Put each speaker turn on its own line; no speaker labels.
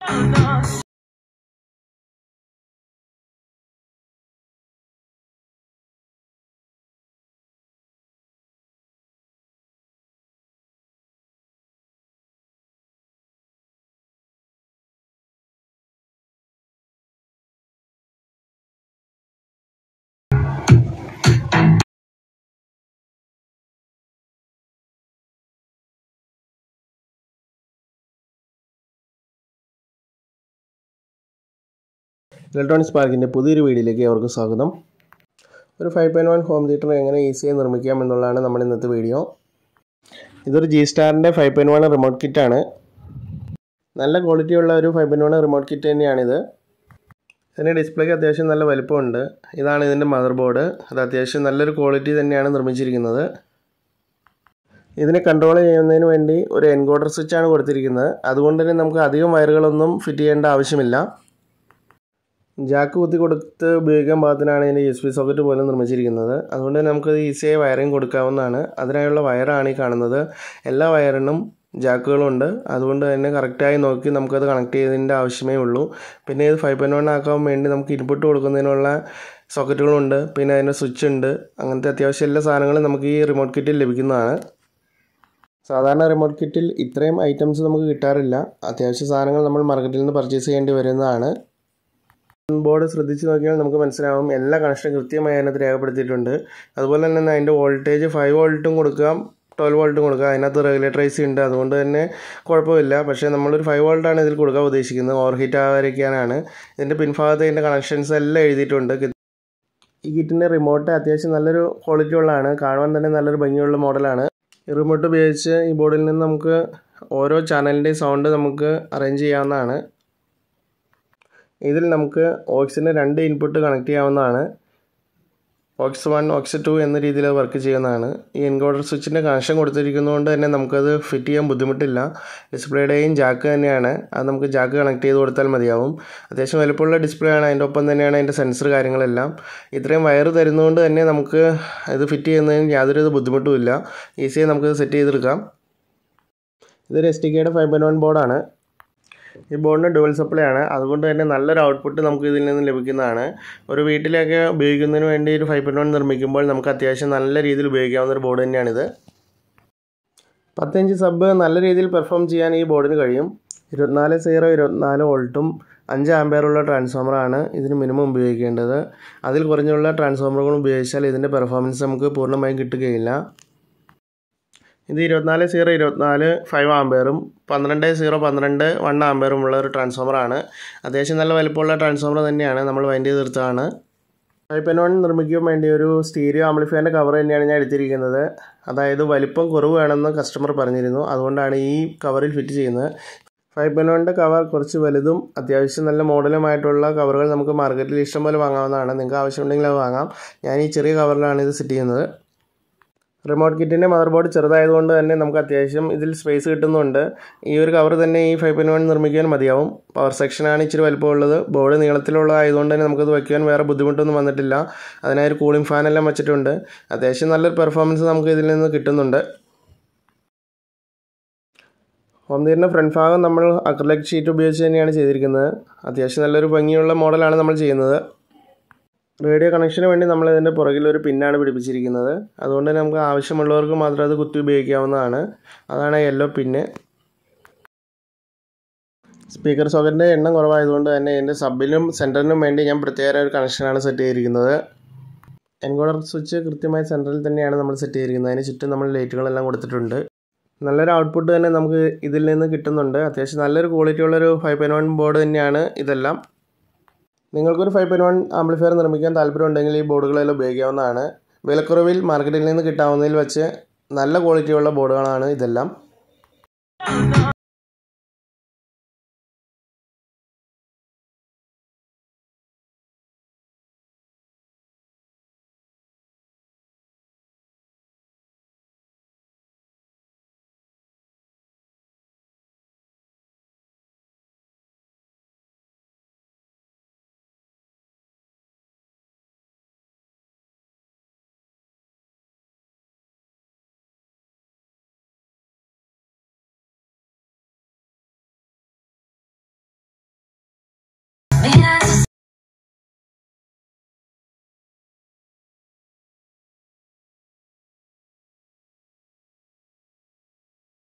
Electronic സ്പാർക്കിൻ്റെ പുതിയൊരു വീഡിയോയിലേക്ക് അവർക്ക് സ്വാഗതം. ഒരു 5.1 ഹോം തിയേറ്റർ എങ്ങനെ ഈസിയായി നിർമ്മിക്കാം എന്നുള്ളതാണ് നമ്മുടെ ഇന്നത്തെ വീഡിയോ. ഇതൊരു G-Starൻ്റെ 5.1 റിമോട്ട് കിറ്റാണ്. നല്ല ക്വാളിറ്റിയുള്ള ഒരു 5.1 റിമോട്ട് കിറ്റ് തന്നെയാണിത്. ഇതിൻ്റെ ഡിസ്പ്ലേക്ക് അത്യാവശ്യം നല്ല വലുപ്പമുണ്ട്. ഇതാണ് ഇതിൻ്റെ മദർ ബോർഡ്. അത് അത്യാവശ്യം നല്ലൊരു ക്വാളിറ്റി തന്നെയാണ് നിർമ്മിച്ചിരിക്കുന്നത്. ഇതിനെ കൺട്രോൾ ചെയ്യുന്നതിന് വേണ്ടി ഒരു എൻകോഡർ സ്വിച്ചാണ് കൊടുത്തിരിക്കുന്നത്. അതുകൊണ്ട് തന്നെ നമുക്ക് അധികം വയറുകളൊന്നും ഫിറ്റ് ചെയ്യേണ്ട ആവശ്യമില്ല. ജാക്ക് കുത്തി കൊടുത്ത് ഉപയോഗിക്കാൻ പാകത്തിനാണ് ഇതിൻ്റെ USB സോക്കറ്റ് പോലും നിർമ്മിച്ചിരിക്കുന്നത്. അതുകൊണ്ട് തന്നെ നമുക്കത് ഈസിയായി വയറിങ് കൊടുക്കാവുന്നതാണ്. അതിനായുള്ള വയറാണ് ഈ കാണുന്നത്. എല്ലാ വയറിനും ജാക്കുകളുണ്ട്. അതുകൊണ്ട് തന്നെ കറക്റ്റായി നോക്കി നമുക്കത് കണക്ട് ചെയ്തതിൻ്റെ ആവശ്യമേ ഉള്ളൂ. പിന്നെ ഇത് 5.1 ആക്കാൻ വേണ്ടി നമുക്ക് ഇൻപുട്ട് കൊടുക്കുന്നതിനുള്ള സോക്കറ്റുകളുണ്ട്. പിന്നെ അതിൻ്റെ സ്വിച്ച് ഉണ്ട്. അങ്ങനത്തെ അത്യാവശ്യം എല്ലാ സാധനങ്ങളും നമുക്ക് ഈ റിമോട്ട് കിറ്റിൽ ലഭിക്കുന്നതാണ്. സാധാരണ റിമോട്ട് കിറ്റിൽ ഇത്രയും ഐറ്റംസ് നമുക്ക് കിട്ടാറില്ല. അത്യാവശ്യ സാധനങ്ങൾ നമ്മൾ മാർക്കറ്റിൽ നിന്ന് പർച്ചേസ് ചെയ്യേണ്ടി വരുന്നതാണ്. ബോർഡ് ശ്രദ്ധിച്ച് നോക്കിയാൽ നമുക്ക് മനസ്സിലാവും എല്ലാ കണക്ഷനും കൃത്യമായി അതിനകത്ത് രേഖപ്പെടുത്തിയിട്ടുണ്ട്. അതുപോലെ തന്നെ അതിൻ്റെ വോൾട്ടേജ് 5 വോൾട്ടും കൊടുക്കാം, 12 വോൾട്ടും കൊടുക്കാം. അതിനകത്ത് റെഗുലേറ്ററൈസ് ഉണ്ട്. അതുകൊണ്ട് തന്നെ കുഴപ്പമില്ല. പക്ഷേ നമ്മളൊരു 5 വോൾട്ടാണ് ഇതിൽ കൊടുക്കാൻ ഉദ്ദേശിക്കുന്നത്. ഓവർ ഹീറ്റ് ആവാതിരിക്കാനാണ്. ഇതിൻ്റെ പിൻഭാഗത്ത് ഇതിൻ്റെ കണക്ഷൻസ് എല്ലാം എഴുതിയിട്ടുണ്ട്. ഈ കിറ്റിൻ്റെ റിമോട്ട് അത്യാവശ്യം നല്ലൊരു ക്വാളിറ്റി ഉള്ളതാണ്. കാണുവാൻ തന്നെ നല്ലൊരു ഭംഗിയുള്ള മോഡലാണ്. ഈ റിമോട്ട് ഉപയോഗിച്ച് ഈ ബോർഡിൽ നിന്ന് നമുക്ക് ഓരോ ചാനലിൻ്റെയും സൗണ്ട് നമുക്ക് അറേഞ്ച് ചെയ്യാവുന്നതാണ്. ഇതിൽ നമുക്ക് ഓക്സിന് 2 ഇൻപുട്ട് കണക്ട് ചെയ്യാവുന്നതാണ്. ഓക്സ് 1, ഓക്സ് 2 എന്ന രീതിയിൽ വർക്ക് ചെയ്യുന്നതാണ്. ഈ എൻകോഡർ സ്വിച്ചിൻ്റെ കണക്ഷൻ കൊടുത്തിരിക്കുന്നതുകൊണ്ട് തന്നെ നമുക്കത് ഫിറ്റ് ചെയ്യാൻ ബുദ്ധിമുട്ടില്ല. ഡിസ്പ്ലേയുടെയും ജാക്ക് തന്നെയാണ്. അത് നമുക്ക് ജാക്ക് കണക്ട് ചെയ്ത് കൊടുത്താൽ മതിയാവും. അത്യാവശ്യം വലുപ്പമുള്ള ഡിസ്പ്ലേ ആണ്. അതിൻ്റെ ഒപ്പം തന്നെയാണ് അതിൻ്റെ സെൻസർ കാര്യങ്ങളെല്ലാം. ഇത്രയും വയർ തരുന്നതുകൊണ്ട് തന്നെ നമുക്ക് ഇത് ഫിറ്റ് ചെയ്യുന്നതിന് യാതൊരു ബുദ്ധിമുട്ടുമില്ല. ഈസിയായി നമുക്കിത് സെറ്റ് ചെയ്തെടുക്കാം. ഇതൊരു STKയുടെ 5.1 ബോർഡാണ്. ഈ ബോർഡിന് ഡുവൽ സപ്ലൈ ആണ്. അതുകൊണ്ട് തന്നെ നല്ലൊരു ഔട്ട്പുട്ട് നമുക്ക് ഇതിൽ നിന്ന് ലഭിക്കുന്നതാണ്. ഒരു വീട്ടിലൊക്കെ ഉപയോഗിക്കുന്നതിന് വേണ്ടി ഒരു 5.1 നിർമ്മിക്കുമ്പോൾ നമുക്ക് അത്യാവശ്യം നല്ല രീതിയിൽ ഉപയോഗിക്കാവുന്ന ഒരു ബോർഡ് തന്നെയാണിത്. 10 ഇഞ്ച് സബ് നല്ല രീതിയിൽ പെർഫോം ചെയ്യാൻ ഈ ബോർഡിന് കഴിയും. 24 വോൾട്ടും 5 ആംപിയറുള്ള ട്രാൻസ്ഫോമറാണ് ഇതിന് മിനിമം ഉപയോഗിക്കേണ്ടത്. അതിൽ കുറഞ്ഞുള്ള ട്രാൻസ്ഫോമറുകൾ ഉപയോഗിച്ചാൽ ഇതിൻ്റെ പെർഫോമൻസ് നമുക്ക് പൂർണ്ണമായും കിട്ടുകയില്ല. ഇത് 24 5 ആംപിയറും 12 1 ആംപിയറും ഉള്ള ഒരു ട്രാൻസ്ഫോമറാണ്. അത്യാവശ്യം നല്ല വലുപ്പമുള്ള ട്രാൻസ്ഫോമർ തന്നെയാണ്. നമ്മൾ വൈൻഡ് ചെയ്തെടുത്തതാണ്. 5.1 നിർമ്മിക്കാൻ വേണ്ടി ഒരു സ്റ്റീരിയോ ആംപ്ലിഫയറിൻ്റെ കവർ തന്നെയാണ് ഞാൻ എടുത്തിരിക്കുന്നത്. അതായത് വലിപ്പം കുറവ് വേണമെന്ന് കസ്റ്റമർ പറഞ്ഞിരുന്നു. അതുകൊണ്ടാണ് ഈ കവറിൽ ഫിറ്റ് ചെയ്യുന്നത്. 5.1 കവർ കുറച്ച് വലുതും അത്യാവശ്യം നല്ല മോഡലുമായിട്ടുള്ള കവറുകൾ നമുക്ക് മാർക്കറ്റിൽ ഇഷ്ടംപോലെ വാങ്ങാവുന്നതാണ്. നിങ്ങൾക്ക് ആവശ്യമുണ്ടെങ്കിൽ അത് വാങ്ങാം. ഞാൻ ഈ ചെറിയ കവറിലാണ് ഇത് സെറ്റ് ചെയ്യുന്നത്. റിമോട്ട് കിറ്റിൻ്റെ മദർ ബോർഡ് ചെറുതായതുകൊണ്ട് തന്നെ നമുക്ക് അത്യാവശ്യം ഇതിൽ സ്പേസ് കിട്ടുന്നുണ്ട്. ഈ ഒരു കവർ തന്നെ ഈ 5.1 നിർമ്മിക്കാൻ മതിയാവും. പവർ സെക്ഷനാണ് ഇച്ചിരി വലുപ്പമുള്ളത്. ബോർഡ് നീളത്തിലുള്ളതായതുകൊണ്ട് തന്നെ നമുക്കത് വയ്ക്കാൻ വേറെ ബുദ്ധിമുട്ടൊന്നും വന്നിട്ടില്ല. അതിനായി ഒരു കൂളിംഗ് ഫാനെല്ലാം വെച്ചിട്ടുണ്ട്. അത്യാവശ്യം നല്ലൊരു പെർഫോമൻസ് നമുക്ക് ഇതിൽ നിന്ന് കിട്ടുന്നുണ്ട്. ഹോം തിയേറ്ററിൻ്റെ ഫ്രണ്ട് ഭാഗം നമ്മൾ അക്രിലിക് ഷീറ്റ് ഉപയോഗിച്ച് തന്നെയാണ് ചെയ്തിരിക്കുന്നത്. അത്യാവശ്യം നല്ലൊരു ഭംഗിയുള്ള മോഡലാണ് നമ്മൾ ചെയ്യുന്നത്. റേഡിയോ കണക്ഷന് വേണ്ടി നമ്മൾ ഇതിൻ്റെ പുറകിൽ ഒരു പിന്നാണ് പിടിപ്പിച്ചിരിക്കുന്നത്. അതുകൊണ്ട് തന്നെ നമുക്ക് ആവശ്യമുള്ളവർക്ക് മാത്രം അത് കുത്തി ഉപയോഗിക്കാവുന്നതാണ്. അതാണ് യെല്ലോ പിന്ന്. സ്പീക്കർ സോക്കറ്റിൻ്റെ എണ്ണം കുറവായതുകൊണ്ട് തന്നെ ഇതിൻ്റെ സബിനും സെൻറ്ററിനും വേണ്ടി ഞാൻ പ്രത്യേക ഒരു കണക്ഷനാണ് സെറ്റ് ചെയ്തിരിക്കുന്നത്. എൻകോഡർ സ്വിച്ച് കൃത്യമായി സെൻറ്ററിൽ തന്നെയാണ് നമ്മൾ സെറ്റ് ചെയ്തിരിക്കുന്നത്. അതിന് ചുറ്റും നമ്മൾ ലൈറ്റുകളെല്ലാം കൊടുത്തിട്ടുണ്ട്. നല്ലൊരു ഔട്ട്പുട്ട് തന്നെ നമുക്ക് ഇതിൽ നിന്ന് കിട്ടുന്നുണ്ട്. അത്യാവശ്യം നല്ലൊരു ക്വാളിറ്റി ഉള്ളൊരു 5.1 ബോർഡ് തന്നെയാണ് ഇതെല്ലാം. നിങ്ങൾക്കൊരു 5.1 ആംപ്ലിഫയർ നിർമ്മിക്കാൻ താല്പര്യമുണ്ടെങ്കിൽ ഈ ബോർഡുകളെല്ലാം ഉപയോഗിക്കാവുന്നതാണ്. വിലക്കുറവിൽ മാർക്കറ്റിൽ നിന്ന് കിട്ടാവുന്നതിൽ വെച്ച് നല്ല ക്വാളിറ്റിയുള്ള ബോർഡുകളാണ് ഇതെല്ലാം.